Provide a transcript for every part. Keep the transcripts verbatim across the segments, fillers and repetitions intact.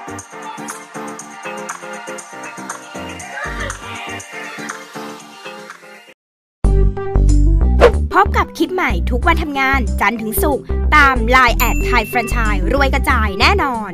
พบกับคลิปใหม่ทุกวันทำงานจันทร์ถึงศุกร์ตาม ไลน์ แอดไทยแฟรนไชส์รวยกระจายแน่นอน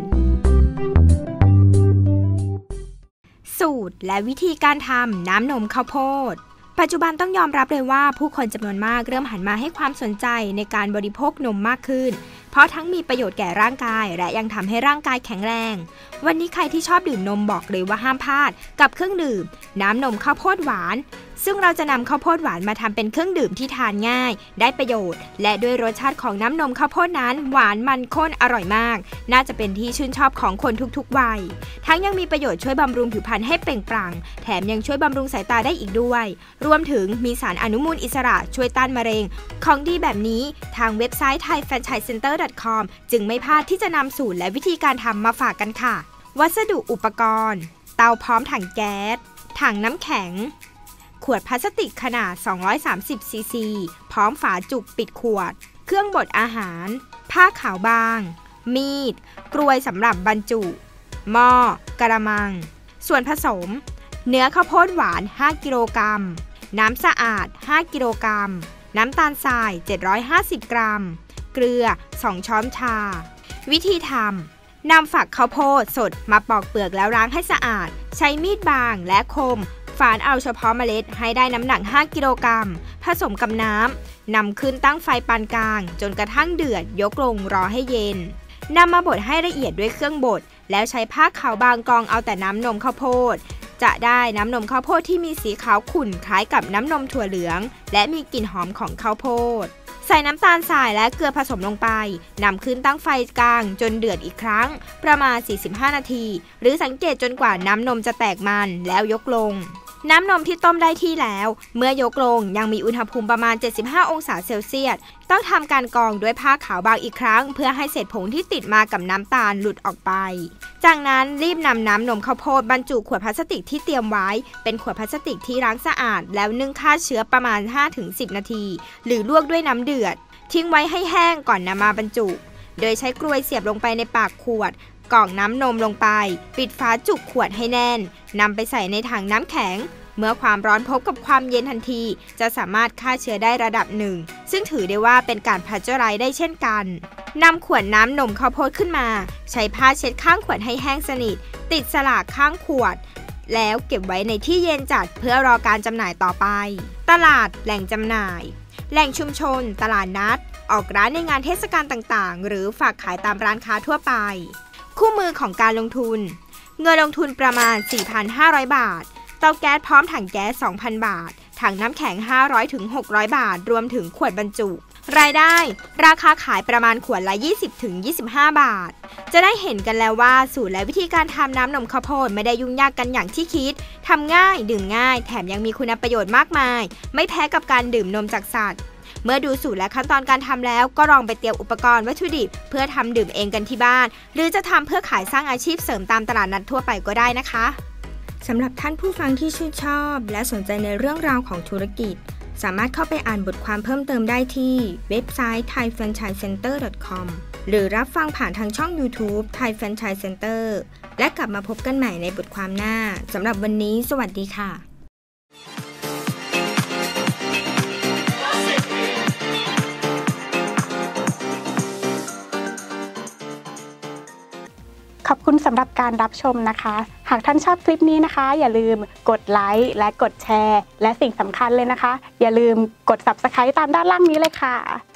สูตรและวิธีการทำน้ำนมข้าวโพดปัจจุบันต้องยอมรับเลยว่าผู้คนจำนวนมากเริ่มหันมาให้ความสนใจในการบริโภคนมมากขึ้นเพราะทั้งมีประโยชน์แก่ร่างกายและยังทำให้ร่างกายแข็งแรงวันนี้ใครที่ชอบดื่มนมบอกเลยว่าห้ามพลาดกับเครื่องดื่มน้ำนมข้าวโพดหวานซึ่งเราจะนำข้าวโพดหวานมาทำเป็นเครื่องดื่มที่ทานง่ายได้ประโยชน์และด้วยรสชาติของน้ำนมข้าวโพดนั้นหวานมันข้นอร่อยมากน่าจะเป็นที่ชื่นชอบของคนทุกๆวัยทั้งยังมีประโยชน์ช่วยบำรุงผิวพรรณให้เปล่งปลั่งแถมยังช่วยบำรุงสายตาได้อีกด้วยรวมถึงมีสารอนุมูลอิสระช่วยต้านมะเร็งของดีแบบนี้ทางเว็บไซต์ ไทยแฟรนไชส์เซ็นเตอร์ ดอท คอม จึงไม่พลาดที่จะนำสูตรและวิธีการทำมาฝากกันค่ะวัสดุอุปกรณ์เตาพร้อมถังแก๊สถังน้ำแข็งขวดพลาสติกขนาดสองร้อยสามสิบซีซีพร้อมฝาจุกปิดขวดเครื่องบดอาหารผ้าขาวบางมีดกรวยสำหรับบรรจุหม้อกระมังส่วนผสมเนื้อข้าวโพดหวานห้ากิโลกรัมน้ำสะอาดห้ากิโลกรัมน้ำตาลทรายเจ็ดร้อยห้าสิบกรัมเกลือสองช้อนชาวิธีทำนำฝักข้าวโพดสดมาปอกเปลือกแล้วล้างให้สะอาดใช้มีดบางและคมฝานเอาเฉพาะเมล็ดให้ได้น้ำหนักห้ากิโลกรัมผสมกับน้ำนำขึ้นตั้งไฟปานกลางจนกระทั่งเดือดยกลงรอให้เย็นนำมาบดให้ละเอียดด้วยเครื่องบดแล้วใช้ผ้าขาวบางกรองเอาแต่น้ำนมข้าวโพดจะได้น้ำนมข้าวโพดที่มีสีขาวขุ่นคล้ายกับน้ำนมถั่วเหลืองและมีกลิ่นหอมของข้าวโพดใส่น้ำตาลทรายและเกลือผสมลงไปนำขึ้นตั้งไฟกลางจนเดือดอีกครั้งประมาณสี่สิบห้านาทีหรือสังเกตจนกว่าน้ำนมจะแตกมันแล้วยกลงน้ำนมที่ต้มได้ที่แล้วเมื่อยกลงยังมีอุณหภูมิประมาณเจ็ดสิบห้าองศาเซลเซียสต้องทำการกรองด้วยผ้าขาวบางอีกครั้งเพื่อให้เศษผงที่ติดมากับน้ำตาลหลุดออกไปจากนั้นรีบนำน้ำนมข้าวโพดบรรจุขวดพลาสติกที่เตรียมไว้เป็นขวดพลาสติกที่ล้างสะอาดแล้วนึ่งฆ่าเชื้อประมาณ ห้าถึงสิบ นาทีหรือลวกด้วยน้ำเดือดทิ้งไว้ให้แห้งก่อนนำมาบรรจุโดยใช้กรวยเสียบลงไปในปากขวดกรอกน้ำนมลงไปปิดฝาจุกขวดให้แน่นนำไปใส่ในถังน้ำแข็งเมื่อความร้อนพบกับความเย็นทันทีจะสามารถฆ่าเชื้อได้ระดับหนึ่งซึ่งถือได้ว่าเป็นการพัชไรได้เช่นกันนำขวดน้ำนมข้าวโพดขึ้นมาใช้ผ้าเช็ดข้างขวดให้แห้งสนิทติดสลากข้างขวดแล้วเก็บไว้ในที่เย็นจัดเพื่อรอการจำหน่ายต่อไปตลาดแหล่งจำหน่ายแหล่งชุมชนตลาดนัดออกร้านในงานเทศกาลต่างๆหรือฝากขายตามร้านค้าทั่วไปคู่มือของการลงทุนเงินลงทุนประมาณ สี่พันห้าร้อย บาทเตาแก๊สพร้อมถังแก๊ส สองพัน บาทถังน้ำแข็ง ห้าร้อยถึงหกร้อย บาทรวมถึงขวดบรรจุรายได้ราคาขายประมาณขวดละ ยี่สิบถึงยี่สิบห้า บาทจะได้เห็นกันแล้วว่าสูตรและวิธีการทำน้ำนมข้าวโพดไม่ได้ยุ่งยากกันอย่างที่คิดทำง่ายดื่มง่ายแถมยังมีคุณประโยชน์มากมายไม่แพ้กับการดื่มนมจากสัตว์เมื่อดูสูตรและขั้นตอนการทำแล้วก็ลองไปเตรียมอุปกรณ์วัตถุดิบเพื่อทำดื่มเองกันที่บ้านหรือจะทำเพื่อขายสร้างอาชีพเสริมตามตลาดนัดทั่วไปก็ได้นะคะสำหรับท่านผู้ฟังที่ชื่นชอบและสนใจในเรื่องราวของธุรกิจสามารถเข้าไปอ่านบทความเพิ่มเติมได้ที่เว็บไซต์ ไทยแฟรนไชส์เซ็นเตอร์ ดอท คอม หรือรับฟังผ่านทางช่อง YouTube ไทยแฟรนไชส์เซ็นเตอร์และกลับมาพบกันใหม่ในบทความหน้าสำหรับวันนี้สวัสดีค่ะขอบคุณสำหรับการรับชมนะคะหากท่านชอบคลิปนี้นะคะอย่าลืมกดไลค์และกดแชร์และสิ่งสำคัญเลยนะคะอย่าลืมกด ซับสไครบ์ ตามด้านล่างนี้เลยค่ะ